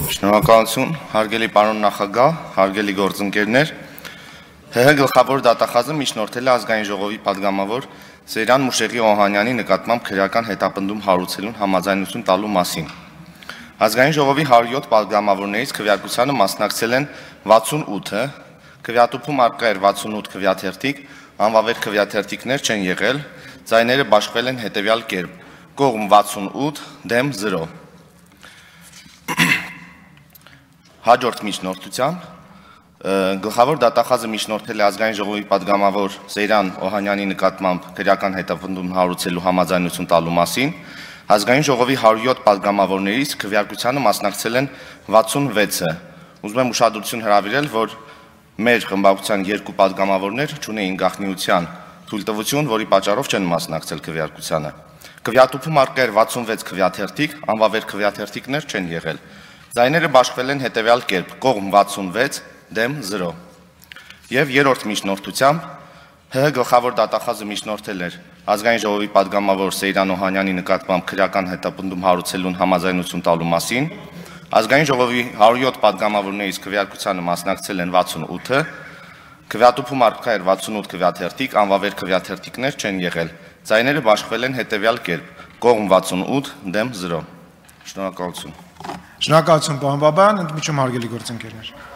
Շնորհակալություն, հարգելի պարոն նախագահ, հարգելի գործընկերներ, ՀՀ գլխավոր դատախազը միջնորդել է ազգային ժողովի падգամավոր Սեյրան Մուշեղի Օհանյանի նկատմամբ քրեական հետապնդում հարուցելուն համաձայնություն տալու մասին։ Ազգային ժողովի 107 падգամավորներից քվեարկությանը մասնակցել են 68-ը, քվեատուփում առկա էր 68 քվեաթերթիկ, անվավեր քվեաթերթիկներ չեն եղել, ձայները բաշխվել են հետևյալ կերպ. կողմ 68, դեմ 0։ Հաջորդ միջնորդությամբ գլխավոր դատախազը միջնորդել է ազգային ժողովի падգամավոր Սեյրան Օհանյանի նկատմամբ քրեական հետապնդում հարուցելու համաձայնություն տալու մասին։ Ազգային ժողովի 107 падգամավորներից քվեարկությանը մասնակցել են 66-ը։ Ուզում եմ ուշադրություն հրավիրել, որ մեր խմբակցության երկու падգամավորներ չունեին գաղտնիության թույլտվություն, որի պատճառով չեն մասնակցել քվեարկությանը։ Քվեատուփում առկա էր 66 քվեաթերթիկ, անվավեր քվեաթերթիկներ չեն եղել։ Ձայները բաշխվել են հետևյալ կերպ. կողմ 66, դեմ 0։ Եվ երրորդ միջնորդությամբ ՀՀ գլխավոր դատախազը միջնորդել էր ազգային ժողովի падգամավոր Սեյրան Օհանյանի նկատմամբ քրեական հետապնդում հարուցելուն համաձայնություն տալու մասին։ Ազգային ժողովի 107 падգամավորներից քվեարկությանը մասնակցել են 68-ը, քվեատուփում առկա էր 68 քվեաթերթիկ, անվավեր քվեաթերթիկներ չեն եղել։ Ձայները բաշխվել են հետևյալ կերպ. կողմ 68, դեմ 0։ Շնորհակալություն։ Շնորհակալություն, պարոն Բաբայան, ընդմիջում հարգելի գործընկերներ։